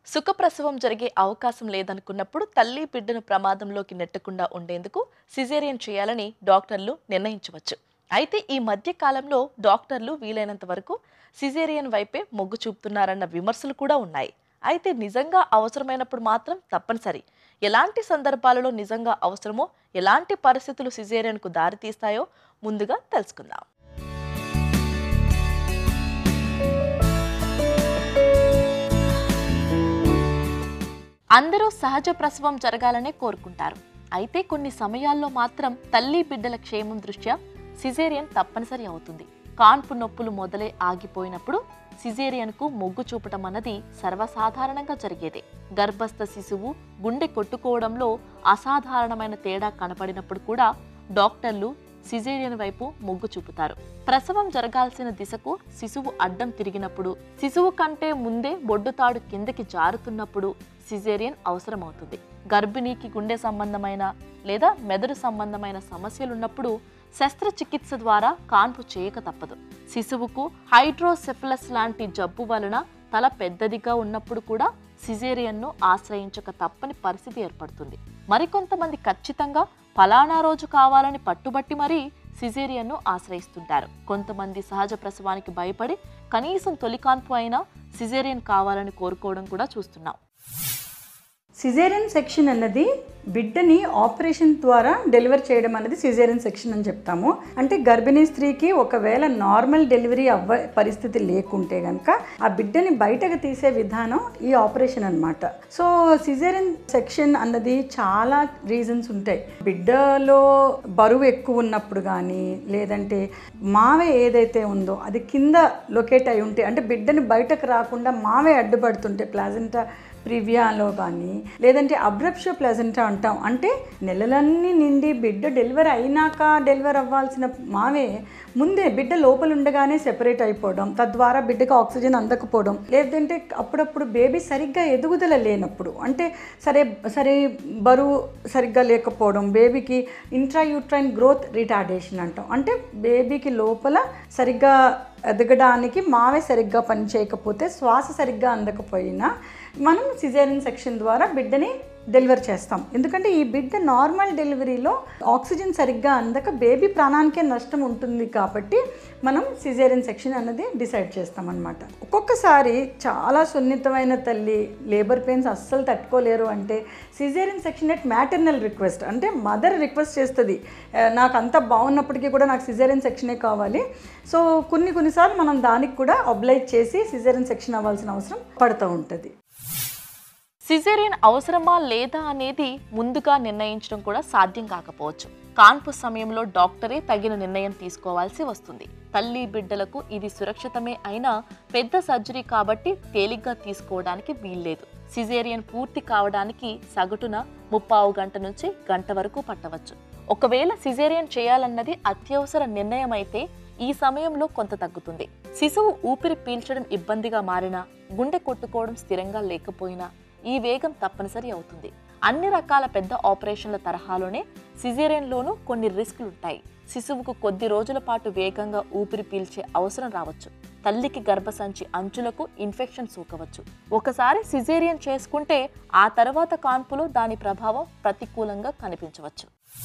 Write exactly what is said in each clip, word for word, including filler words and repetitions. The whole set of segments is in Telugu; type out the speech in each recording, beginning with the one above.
సుఖప్రసవం జరిగే అవకాశం లేదనుకున్నప్పుడు తల్లి బిడ్డను ప్రమాదంలోకి నెట్టకుండా ఉండేందుకు సిజేరియన్ చేయాలని డాక్టర్లు నిర్ణయించవచ్చు. అయితే ఈ మధ్య కాలంలో డాక్టర్లు వీలైనంత వరకు సిజేరియన్ వైపే మొగ్గు చూపుతున్నారన్న విమర్శలు కూడా ఉన్నాయి. అయితే నిజంగా అవసరమైనప్పుడు మాత్రం తప్పనిసరి. ఎలాంటి సందర్భాలలో నిజంగా అవసరమో, ఎలాంటి పరిస్థితులు సిజేరియన్కు దారితీస్తాయో ముందుగా తెలుసుకుందాం. అందరూ సహజ ప్రసవం జరగాలనే కోరుకుంటారు. అయితే కొన్ని సమయాల్లో మాత్రం తల్లి బిడ్డల క్షేమం దృష్ట్యా సిజేరియన్ తప్పనిసరి అవుతుంది. కాన్పు నొప్పులు మొదలై ఆగిపోయినప్పుడు సిజేరియన్కు మొగ్గు చూపటం అన్నది సర్వసాధారణంగా జరిగేదే. గర్భస్థ శిశువు గుండె కొట్టుకోవడంలో అసాధారణమైన తేడా కనపడినప్పుడు కూడా డాక్టర్లు సిజేరియన్ వైపు మొగ్గు చూపుతారు. ప్రసవం జరగాల్సిన దిశకు శిశువు అడ్డం తిరిగినప్పుడు, శిశువు కంటే ముందే బొడ్డుతాడు కిందకి జారుతున్నప్పుడు సిజేరియన్ అవసరమవుతుంది. గర్భిణీకి గుండె సంబంధమైన లేదా మెదడు సంబంధమైన సమస్యలున్నప్పుడు శస్త్రచికిత్స ద్వారా కాన్పు చేయక తప్పదు. శిశువుకు హైడ్రోసెఫలస్ లాంటి జబ్బు వలన తల పెద్దదిగా ఉన్నప్పుడు కూడా సిజేరియన్ను ఆశ్రయించక తప్పని పరిస్థితి ఏర్పడుతుంది. మరికొంతమంది ఖచ్చితంగా ఫలానా రోజు కావాలని పట్టుబట్టి మరీ సిజేరియన్ను ఆశ్రయిస్తుంటారు. కొంతమంది సహజ ప్రసవానికి భయపడి కనీసం తొలి కాన్పు అయినా సిజేరియన్ కావాలని కోరుకోవడం కూడా చూస్తున్నాం. సిజేరియన్ సెక్షన్ అన్నది బిడ్డని ఆపరేషన్ ద్వారా డెలివర్ చేయడం అనేది సిజేరియన్ సెక్షన్ అని చెప్తాము. అంటే గర్భిణీ స్త్రీకి ఒకవేళ నార్మల్ డెలివరీ అవ్వ పరిస్థితి లేకుంటే కనుక ఆ బిడ్డని బయటకు తీసే విధానం ఈ ఆపరేషన్ అనమాట. సో సిజేరియన్ సెక్షన్ అన్నది చాలా రీజన్స్ ఉంటాయి. బిడ్డలో బరువు ఎక్కువ ఉన్నప్పుడు కానీ, లేదంటే మావే ఏదైతే ఉందో అది కింద లొకేట్ అయి ఉంటే, అంటే బిడ్డని బయటకు రాకుండా మావే అడ్డుపడుతుంటే ప్లాజెంటా ప్రివియాలో కానీ, లేదంటే అబ్రప్షో ప్లెజెంటా అంటాం. అంటే నెలలన్నీ నిండి బిడ్డ డెలివరీ అయినాక డెలివరీ అవ్వాల్సిన మావే ముందే బిడ్డ లోపల ఉండగానే సెపరేట్ అయిపోవడం, తద్వారా బిడ్డకు ఆక్సిజన్ అందకపోవడం, లేదంటే అప్పుడప్పుడు బేబీ సరిగ్గా ఎదుగుదల లేనప్పుడు, అంటే సరే సరే బరువు సరిగ్గా లేకపోవడం, బేబీకి ఇంట్రాయూట్రైన్ గ్రోత్ రిటార్డేషన్ అంటాం. అంటే బేబీకి లోపల సరిగ్గా ఎదగడానికి మావే సరిగ్గా పనిచేయకపోతే, శ్వాస సరిగ్గా అందకపోయినా మనం సిజేరియన్ సెక్షన్ ద్వారా బిడ్డని డెలివర్ చేస్తాం. ఎందుకంటే ఈ బిడ్డ నార్మల్ డెలివరీలో ఆక్సిజన్ సరిగ్గా అందక బేబీ ప్రాణానికే నష్టం ఉంటుంది కాబట్టి మనం సిజేరియన్ సెక్షన్ అన్నది డిసైడ్ చేస్తాం అన్నమాట. ఒక్కొక్కసారి చాలా సున్నితమైన తల్లి లేబర్ పెయిన్స్ అస్సలు తట్టుకోలేరు అంటే caesarean section at maternal request, అంటే మదర్ రిక్వెస్ట్ చేస్తుంది, నాకు అంతా బాగున్నప్పటికీ కూడా నాకు సిజేరియన్ సెక్షనే కావాలి. సో కొన్ని కొన్నిసార్లు మనం దానికి కూడా ఒబ్లైజ్ చేసి సిజేరియన్ సెక్షన్ అవ్వాల్సిన అవసరం పడుతూ ఉంటుంది. సిజేరియన్ అవసరమా లేదా అనేది ముందుగా నిర్ణయించడం కూడా సాధ్యం కాకపోవచ్చు. కాన్పు సమయంలో డాక్టరే తగిన నిర్ణయం తీసుకోవాల్సి వస్తుంది. తల్లి బిడ్డలకు ఇది సురక్షితమే అయినా పెద్ద సర్జరీ కాబట్టి తేలిగ్గా తీసుకోవడానికి వీల్లేదు. సిజేరియన్ పూర్తి కావడానికి సగటున ముప్పావు గంట నుంచి గంట వరకు పట్టవచ్చు. ఒకవేళ సిజేరియన్ చేయాలన్నది అత్యవసర నిర్ణయం అయితే ఈ సమయంలో కొంత తగ్గుతుంది. శిశువు ఊపిరి పీల్చడం ఇబ్బందిగా మారినా, గుండె కొట్టుకోవడం స్థిరంగా లేకపోయినా ఈ వేగం తప్పనిసరి అవుతుంది. అన్ని రకాల పెద్ద ఆపరేషన్ల తరహాలోనే సిజేరియన్లోనూ కొన్ని రిస్కులు ఉంటాయి. శిశువుకు కొద్ది రోజుల పాటు వేగంగా ఊపిరి పీల్చే అవసరం రావచ్చు. తల్లికి గర్భసంచి అంచులకు ఇన్ఫెక్షన్ సోకవచ్చు. ఒకసారి సిజేరియన్ చేసుకుంటే ఆ తర్వాత కాన్పులో దాని ప్రభావం ప్రతికూలంగా కనిపించవచ్చు.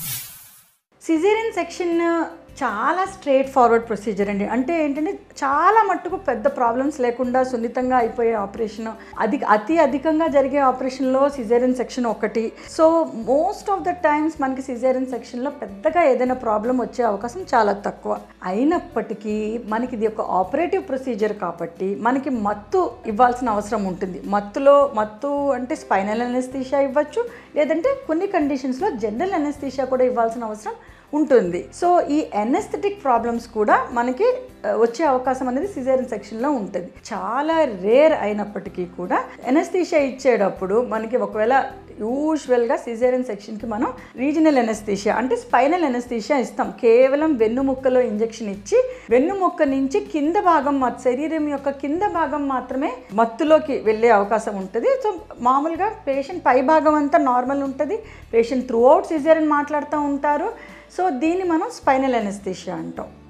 సిజేరియన్ సెక్షన్ చాలా స్ట్రేట్ ఫార్వర్డ్ ప్రొసీజర్ అండి. అంటే ఏంటంటే చాలా మట్టుకు పెద్ద ప్రాబ్లమ్స్ లేకుండా సున్నితంగా అయిపోయే ఆపరేషన్, అది అతి అధికంగా జరిగే ఆపరేషన్లో సిజేరియన్ సెక్షన్ ఒకటి. So most of the times మనకి సిజేరియన్ సెక్షన్లో పెద్దగా ఏదైనా ప్రాబ్లం వచ్చే అవకాశం చాలా తక్కువ. అయినప్పటికీ మనకి ఇది ఒక ఆపరేటివ్ ప్రొసీజర్ కాబట్టి మనకి మత్తు ఇవ్వాల్సిన అవసరం ఉంటుంది. మత్తులో మత్తు అంటే స్పైనల్ అనెస్థీషియా ఇవ్వచ్చు, లేదంటే కొన్ని కండిషన్స్లో జనరల్ అనెస్థీషియా కూడా ఇవ్వాల్సిన అవసరం ఉంటుంది. సో ఈ ఎనెస్థెటిక్ ప్రాబ్లమ్స్ కూడా మనకి వచ్చే అవకాశం అనేది సిజేరియన్ సెక్షన్లో ఉంటుంది. చాలా రేర్ అయినప్పటికీ కూడా ఎనెస్థీషియా ఇచ్చేటప్పుడు మనకి ఒకవేళ యూజువల్గా సిజేరియన్ సెక్షన్కి మనం రీజనల్ ఎనెస్థీషియా అంటే స్పైనల్ ఎనెస్థీషియా ఇస్తాం. కేవలం వెన్నుముక్కలో ఇంజెక్షన్ ఇచ్చి వెన్నుముక్క నుంచి కింద భాగం, శరీరం యొక్క కింద భాగం మాత్రమే మత్తులోకి వెళ్ళే అవకాశం ఉంటుంది. సో మామూలుగా పేషెంట్ పై భాగం అంతా నార్మల్ ఉంటుంది. పేషెంట్ త్రూ అవుట్ సిజేరియన్ మాట్లాడుతూ ఉంటారు. సో దీన్ని మనం స్పైనల్ ఎనెస్థీషియా అంటాం.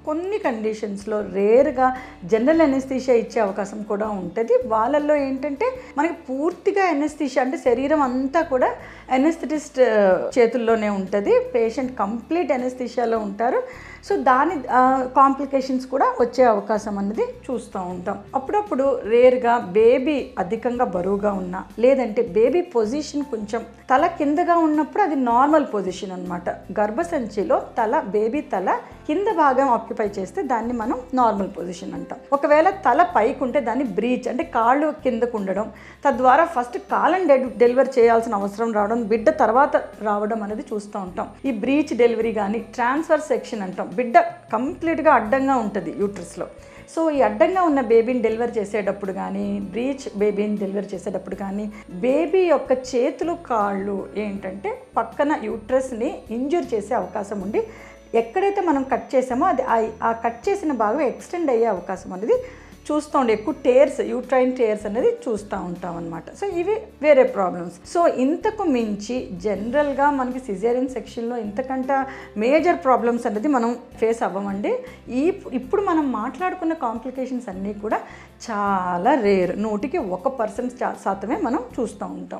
కొన్ని కండిషన్స్లో రేర్గా జనరల్ ఎనెస్థీషియా ఇచ్చే అవకాశం కూడా ఉంటుంది. వాళ్ళల్లో ఏంటంటే మనకి పూర్తిగా ఎనెస్థీషియా అంటే శరీరం అంతా కూడా ఎనెస్థెటిస్ట్ చేతుల్లోనే ఉంటుంది. పేషెంట్ కంప్లీట్ ఎనెస్థీషియాలో ఉంటారు. సో దాని కాంప్లికేషన్స్ కూడా వచ్చే అవకాశం అనేది చూస్తూ ఉంటాం. అప్పుడప్పుడు రేర్గా బేబీ అధికంగా బరువుగా ఉన్నా, లేదంటే బేబీ పొజిషన్ కొంచెం తల కిందగా ఉన్నప్పుడు అది నార్మల్ పొజిషన్ అనమాట. గర్భసంచిలో తల బేబీ తల కింద భాగం ఆక్యుపై చేస్తే దాన్ని మనం నార్మల్ పొజిషన్ అంటాం. ఒకవేళ తల పైకి ఉంటే దాన్ని బ్రీచ్ అంటే కాళ్ళు కిందకు ఉండడం, తద్వారా ఫస్ట్ కాళ్ళని డె డెలివర్ చేయాల్సిన అవసరం రావడం, బిడ్డ తర్వాత రావడం అనేది చూస్తూ ఉంటాం. ఈ బ్రీచ్ డెలివరీ కానీ ట్రాన్స్ఫర్ సెక్షన్ అంటాం. బిడ్డ కంప్లీట్గా అడ్డంగా ఉంటుంది యూట్రస్లో. సో ఈ అడ్డంగా ఉన్న బేబీని డెలివర్ చేసేటప్పుడు కానీ, బ్రీచ్ బేబీని డెలివర్ చేసేటప్పుడు కానీ బేబీ యొక్క చేతులు కాళ్ళు ఏంటంటే పక్కన యూట్రస్ని ఇంజూర్ చేసే అవకాశం ఉండి, ఎక్కడైతే మనం కట్ చేసామో అది ఆ కట్ చేసిన భాగం ఎక్స్టెండ్ అయ్యే అవకాశం అనేది చూస్తూ ఉండే, ఎక్కువ టేర్స్ యూట్రైన్ టేర్స్ అనేది చూస్తూ ఉంటాం అనమాట. సో ఇవి వేరే ప్రాబ్లమ్స్. సో ఇంతకు మించి జనరల్గా మనకి సిజేరియన్ సెక్షన్లో ఇంతకంటే మేజర్ ప్రాబ్లమ్స్ అనేది మనం ఫేస్ అవ్వమండి. ఈ ఇప్పుడు మనం మాట్లాడుకున్న కాంప్లికేషన్స్ అన్నీ కూడా చాలా రేర్, నూటికి ఒక పర్సెంట్ శాతమే మనం చూస్తూ ఉంటాం.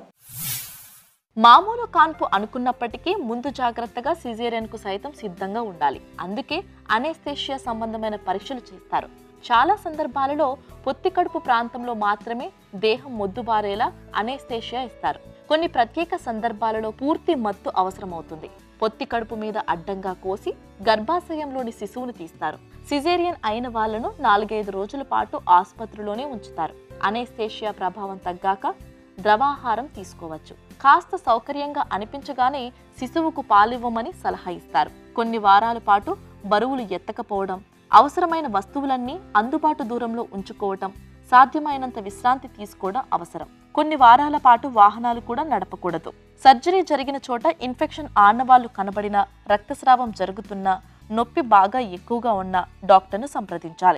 మామూలు కాన్పు అనుకున్నప్పటికీ ముందు జాగ్రత్తగా సిజేరియన్కు సైతం సిద్ధంగా ఉండాలి. అందుకే అనెస్థేషియా సంబంధమైన పరీక్షలు చేస్తారు. చాలా సందర్భాలలో పొత్తి కడుపు ప్రాంతంలో మాత్రమే దేహం మొద్దుబారేలా అనెస్థేషియా ఇస్తారు. కొన్ని ప్రత్యేక సందర్భాలలో పూర్తి మత్తు అవసరమవుతుంది. పొత్తి కడుపు మీద అడ్డంగా కోసి గర్భాశయంలోని శిశువుని తీస్తారు. సిజేరియన్ అయిన వాళ్లను నాలుగైదు రోజుల పాటు ఆసుపత్రిలోనే ఉంచుతారు. అనెస్థేషియా ప్రభావం తగ్గాక ద్రవాహారం తీసుకోవచ్చు. కాస్త సౌకర్యంగా అనిపించగానే శిశువుకు పాలివ్వమని సలహా ఇస్తారు. కొన్ని వారాల పాటు బరువులు ఎత్తకపోవడం, అవసరమైన వస్తువులన్నీ అందుబాటు దూరంలో ఉంచుకోవటం, సాధ్యమైనంత విశ్రాంతి తీసుకోవడం అవసరం. కొన్ని వారాల పాటు వాహనాలు కూడా నడపకూడదు. సర్జరీ జరిగిన చోట ఇన్ఫెక్షన్ ఆనవాళ్లు కనబడినా, రక్తస్రావం జరుగుతున్నా, నొప్పి బాగా ఎక్కువగా ఉన్నా డాక్టర్ను సంప్రదించాలి.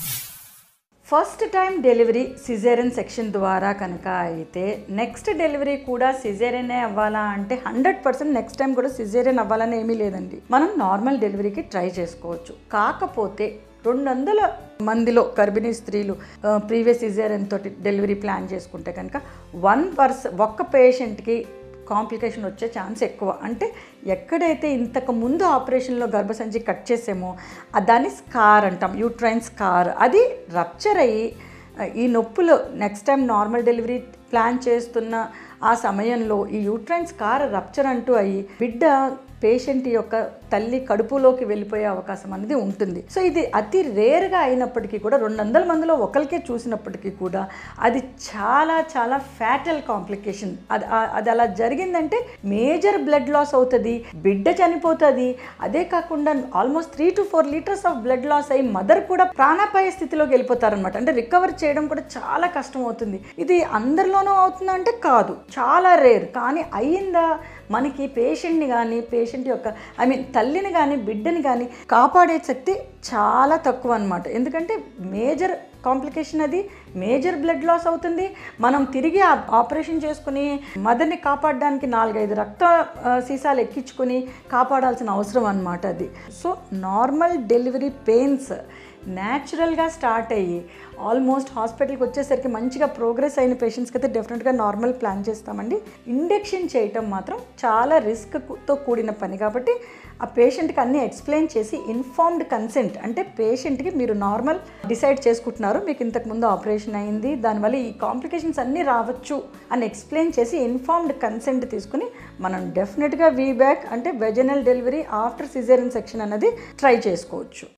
First time delivery caesarean section ద్వారా కనుక అయితే నెక్స్ట్ డెలివరీ కూడా సిజేరియనే అవ్వాలా అంటే హండ్రెడ్ పర్సెంట్ నెక్స్ట్ టైం కూడా సిజేరియన్ అవ్వాలని ఏమీ లేదండి. మనం నార్మల్ డెలివరీకి ట్రై చేసుకోవచ్చు. కాకపోతే రెండు వందల మందిలో గర్భిణీ స్త్రీలు ప్రీవియస్ సిజేరియన్ తోటి డెలివరీ ప్లాన్ చేసుకుంటే కనుక వన్ పర్సన్ ఒక్క పేషెంట్కి కాంప్లికేషన్ వచ్చే ఛాన్స్ ఎక్కువ. అంటే ఎక్కడైతే ఇంతకు ముందు ఆపరేషన్లో గర్భసంచి కట్ చేసామో దాన్ని స్కార్ అంటాం, యూట్రైన్ స్కార్, అది రప్చర్ అయ్యి ఈ నొప్పులు next time normal delivery plan చేస్తున్న ఆ సమయంలో ఈ యూట్రైన్ స్కార్ రప్చర్ అంటూ అయ్యి బిడ్డ పేషెంట్ యొక్క తల్లి కడుపులోకి వెళ్ళిపోయే అవకాశం అనేది ఉంటుంది. సో ఇది అతి రేర్గా అయినప్పటికీ కూడా రెండు వందల మందిలో ఒకరికే చూసినప్పటికీ కూడా అది చాలా చాలా ఫ్యాటల్ కాంప్లికేషన్. అది అది అలా జరిగిందంటే మేజర్ బ్లడ్ లాస్ అవుతుంది, బిడ్డ చనిపోతుంది. అదే కాకుండా almost three to four litres of blood loss అయ్యి మదర్ కూడా ప్రాణాపాయ స్థితిలోకి వెళ్ళిపోతారనమాట. అంటే రికవర్ చేయడం కూడా చాలా కష్టం అవుతుంది. ఇది అందరిలోనూ అవుతుందంటే కాదు, చాలా రేర్. కానీ అయ్యిందా మనకి పేషెంట్ని కానీ పేషెంట్ యొక్క ఐ మీన్ తల్లిని కానీ బిడ్డని కానీ కాపాడే శక్తి చాలా తక్కువ అనమాట. ఎందుకంటే మేజర్ కాంప్లికేషన్ అది, మేజర్ బ్లడ్ లాస్ అవుతుంది. మనం తిరిగి ఆపరేషన్ చేసుకుని మదర్ని కాపాడడానికి నాలుగైదు రక్త సీసాలు ఎక్కించుకొని కాపాడాల్సిన అవసరం అనమాట అది. సో నార్మల్ డెలివరీ పెయిన్స్ న్యాచురల్గా స్టార్ట్ అయ్యి ఆల్మోస్ట్ హాస్పిటల్కి వచ్చేసరికి మంచిగా ప్రోగ్రెస్ అయిన పేషెంట్స్కి అయితే డెఫినెట్గా నార్మల్ ప్లాన్ చేస్తామండి. ఇంజెక్షన్ చేయటం మాత్రం చాలా రిస్క్తో కూడిన పని కాబట్టి ఆ పేషెంట్కి అన్నీ ఎక్స్ప్లెయిన్ చేసి ఇన్ఫార్మ్డ్ కన్సెంట్, అంటే పేషెంట్కి మీరు నార్మల్ డిసైడ్ చేసుకుంటున్నారు, మీకు ఇంతకుముందు ఆపరేషన్ అయింది, దానివల్ల ఈ కాంప్లికేషన్స్ అన్నీ రావచ్చు అని ఎక్స్ప్లెయిన్ చేసి ఇన్ఫార్మ్డ్ కన్సెంట్ తీసుకుని మనం డెఫినెట్గా వీబ్యాక్ అంటే vaginal delivery after caesarean section అనేది ట్రై చేసుకోవచ్చు.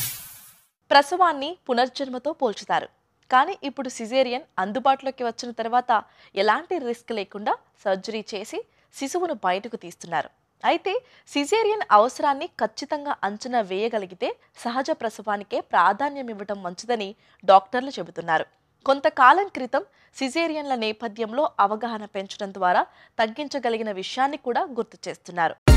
ప్రసవాన్ని పునర్జన్మతో పోల్చుతారు. కానీ ఇప్పుడు సిజేరియన్ అందుబాటులోకి వచ్చిన తర్వాత ఎలాంటి రిస్క్ లేకుండా సర్జరీ చేసి శిశువును బయటకు తీస్తున్నారు. అయితే సిజేరియన్ అవసరాన్ని ఖచ్చితంగా అంచనా వేయగలిగితే సహజ ప్రసవానికే ప్రాధాన్యం ఇవ్వడం మంచిదని డాక్టర్లు చెబుతున్నారు. కొంతకాలం క్రితం సిజేరియన్ల నేపథ్యంలో అవగాహన పెంచడం ద్వారా తగ్గించగలిగిన విషయాన్ని కూడా గుర్తు చేస్తున్నారు.